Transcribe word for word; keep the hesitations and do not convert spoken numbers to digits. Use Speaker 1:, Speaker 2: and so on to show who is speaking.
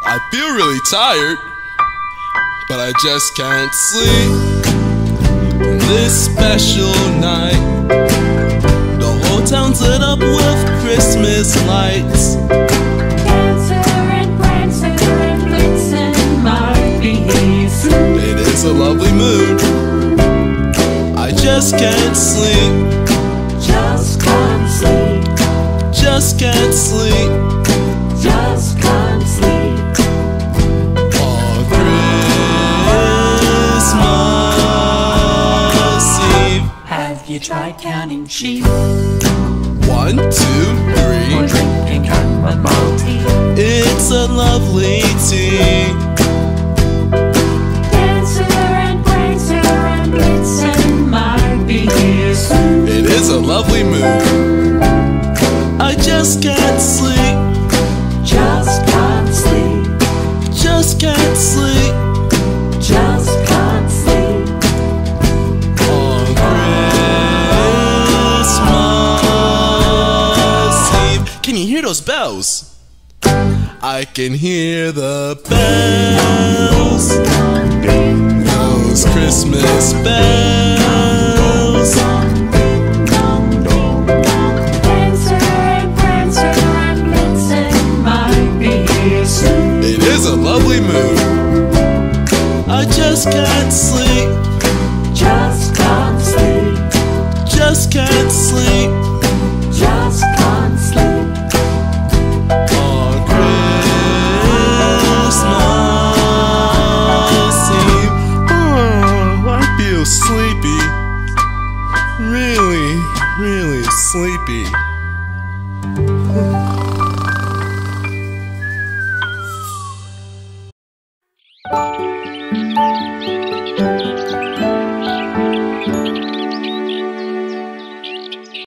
Speaker 1: I feel really tired, but I just can't sleep. This special night, the whole town's lit up with Christmas lights.
Speaker 2: Dancer and Prancer and Blitzen might be here soon.
Speaker 1: It is a lovely mood. I just can't sleep.
Speaker 2: Just can't sleep.
Speaker 1: Just can't sleep.
Speaker 2: Just can't sleep.
Speaker 1: On Christmas Eve.
Speaker 2: Have you tried counting sheep?
Speaker 1: One, two, three.
Speaker 2: Or drinking chamomile tea?
Speaker 1: It's a lovely tea.
Speaker 2: Dancer and Prancer and Blitzen might be here soon.
Speaker 1: It is a lovely mood. I just can't sleep.
Speaker 2: Just can't sleep.
Speaker 1: Just can't sleep.
Speaker 2: Just can't sleep.
Speaker 1: On Christmas Eve. Can you hear those bells? I can hear the bells. Those Christmas bells.
Speaker 2: Dancer and Prancer and Blitzen might be here soon.
Speaker 1: It is a lovely mood. I just can't sleep.
Speaker 2: Just can't sleep.
Speaker 1: Just can't sleep.
Speaker 2: Just can't sleep.
Speaker 1: On Christmas Eve. Oh, I feel sleepy. Really, really sleepy.